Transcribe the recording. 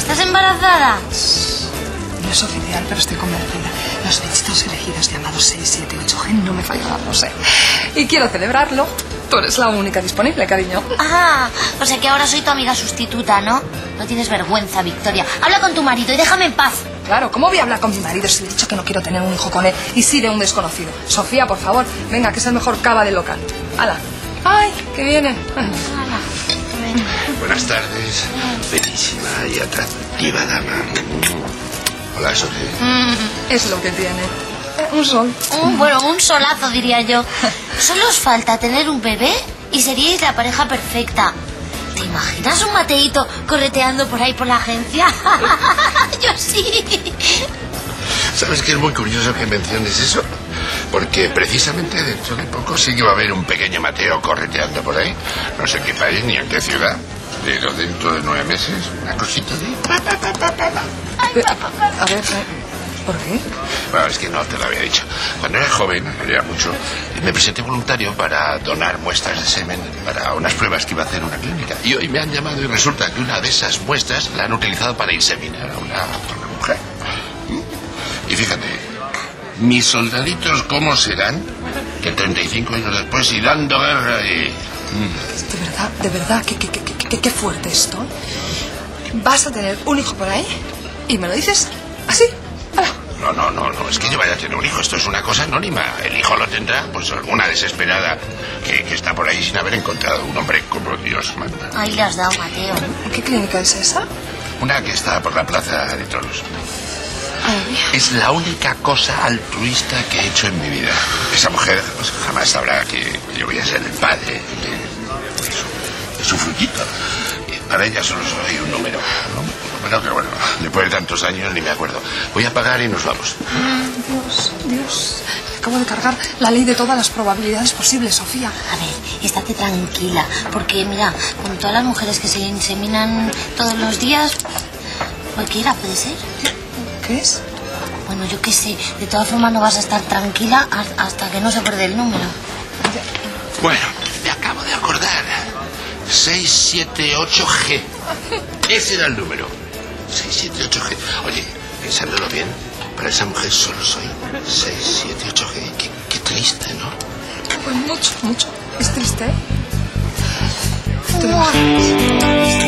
¿Estás embarazada? No es oficial, pero estoy convencida. Los bichitos elegidos llamados 6, 7, 8G no me fallan, no sé. Y quiero celebrarlo. Tú eres la única disponible, cariño. Ah, o sea que ahora soy tu amiga sustituta, ¿no? No tienes vergüenza, Victoria. Habla con tu marido y déjame en paz. Claro, ¿cómo voy a hablar con mi marido si le he dicho que no quiero tener un hijo con él y sí de un desconocido? Sofía, por favor, venga, que es el mejor cava del local. ¡Hala! ¡Ay, que viene! Buenas tardes, bellísima y atractiva dama. Hola, Sofía. Es lo que tiene. Un sol. Bueno, un solazo, diría yo. Solo os falta tener un bebé y seríais la pareja perfecta. ¿Te imaginas un Mateito correteando por ahí por la agencia? Yo sí. ¿Sabes que es muy curioso que menciones eso? Porque precisamente dentro de poco sí que va a haber un pequeño Mateo correteando por ahí. No sé en qué país ni en qué ciudad. Pero dentro de 9 meses, una cosita de... A ver, ¿por qué? Bueno, es que no te lo había dicho. Cuando era joven, era mucho, me presenté voluntario para donar muestras de semen para unas pruebas que iba a hacer en una clínica. Y hoy me han llamado y resulta que una de esas muestras la han utilizado para inseminar a una mujer. Y fíjate, mis soldaditos, ¿cómo serán? Que 35 años después y dando guerra y... De verdad, qué fuerte esto. ¿Vas a tener un hijo por ahí? ¿Y me lo dices así? No, es que yo vaya a tener un hijo, esto es una cosa anónima. El hijo lo tendrá, pues alguna desesperada que está por ahí sin haber encontrado un hombre como Dios manda. Ahí le has dado, Mateo. ¿Qué clínica es esa? Una que está por la Plaza de Toros. Ay. Es la única cosa altruista que he hecho en mi vida. Esa mujer pues, jamás sabrá que yo voy a ser el padre de su frutito. Para ella solo soy un número, ¿no? Un número que, bueno, después de tantos años ni me acuerdo. Voy a pagar y nos vamos. Dios, acabo de cargar la ley de todas las probabilidades posibles, Sofía. A ver, estate tranquila, porque mira, con todas las mujeres que se inseminan todos los días, cualquiera puede ser. ¿Qué es? Bueno, yo qué sé, de todas formas no vas a estar tranquila hasta que no se acuerde el número. Bueno, me acabo de acordar. 678G. Ese era el número. 678G. Oye, pensándolo bien, para esa mujer solo soy 678G. Qué triste, ¿no? Pues mucho. Es triste, ¿eh? Mua.